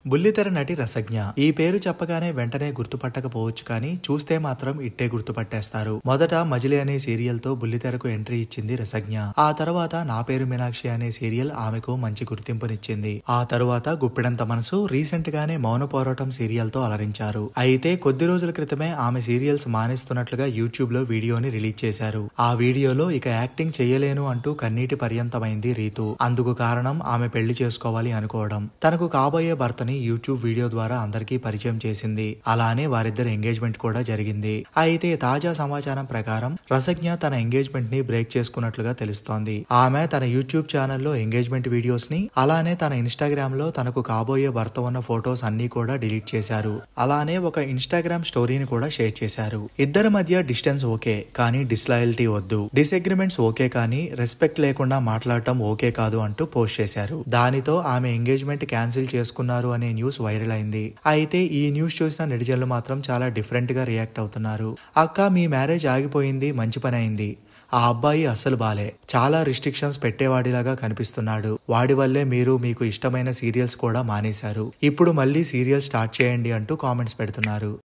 బుల్లితెర నటి రసజ్ఞ. ఈ పేరు చెప్పగానే వెంటనే గుర్తుపట్టకపోవచ్చు కానీ చూస్తే మాత్రం ఇట్టే గుర్తుపట్టేస్తారు. మొదట మజిలీ అనే సీరియల్ తో బుల్లితెరకు ఎంట్రీ ఇచ్చింది రసజ్ఞ. ఆ తర్వాత నా పేరు మీనాక్షి అనే సీరియల్ ఆమెకు మంచి గుర్తింపునిచ్చింది. ఆ తరువాత గుప్పెడంత మనసు, రీసెంట్ గానే మౌన పోరాటం సీరియల్ తో అలరించారు. అయితే కొద్ది రోజుల క్రితమే ఆమె సీరియల్స్ మానేస్తున్నట్లుగా యూట్యూబ్ లో వీడియోని రిలీజ్ చేశారు. ఆ వీడియోలో ఇక యాక్టింగ్ చేయలేను అంటూ కన్నీటి పర్యంతమైంది రీతు. అందుకు కారణం ఆమె పెళ్లి చేసుకోవాలి అనుకోవడం. తనకు కాబోయే భర్తని యూట్యూబ్ వీడియో ద్వారా అందరికీ పరిచయం చేసింది. అలానే వారిద్దరి ఎంగేజ్మెంట్ కూడా జరిగింది. అయితే తాజా సమాచారం ప్రకారం రసజ్ఞ తన ఎంగేజ్మెంట్ ని బ్రేక్ చేసుకున్నట్లుగా తెలుస్తోంది. ఆమె తన యూట్యూబ్ ఛానల్లో ఎంగేజ్మెంట్ వీడియోస్ ని, అలానే తన ఇన్స్టాగ్రామ్ లో తనకు కాబోయే భర్త ఉన్న ఫొటోస్ అన్ని కూడా డిలీట్ చేశారు. అలానే ఒక ఇన్స్టాగ్రామ్ స్టోరీని కూడా షేర్ చేశారు. ఇద్దరి మధ్య డిస్టెన్స్ ఓకే కానీ డిస్లాయల్టీ వద్దు, డిసగ్రిమెంట్స్ ఓకే కానీ రెస్పెక్ట్ లేకుండా మాట్లాడటం ఓకే కాదు అంటూ పోస్ట్ చేశారు. దానితో ఆమె ఎంగేజ్మెంట్ క్యాన్సిల్ చేసుకున్నారు అనే న్యూస్ వైరల్ అయింది. అయితే ఈ న్యూస్ చూసిన నెటిజన్లు మాత్రం చాలా డిఫరెంట్ గా రియాక్ట్ అవుతున్నారు. అక్క, మీ మ్యారేజ్ ఆగిపోయింది, మంచి పని అయింది. ఆ అబ్బాయి అస్సలు బాలే, చాలా రిస్ట్రిక్షన్స్ పెట్టేవాడిలాగా కనిపిస్తున్నాడు. వాడి వల్లే మీరు మీకు ఇష్టమైన సీరియల్స్ కూడా మానేశారు. ఇప్పుడు మళ్ళీ సీరియల్ స్టార్ట్ చేయండి అంటూ కామెంట్స్ పెడుతున్నారు.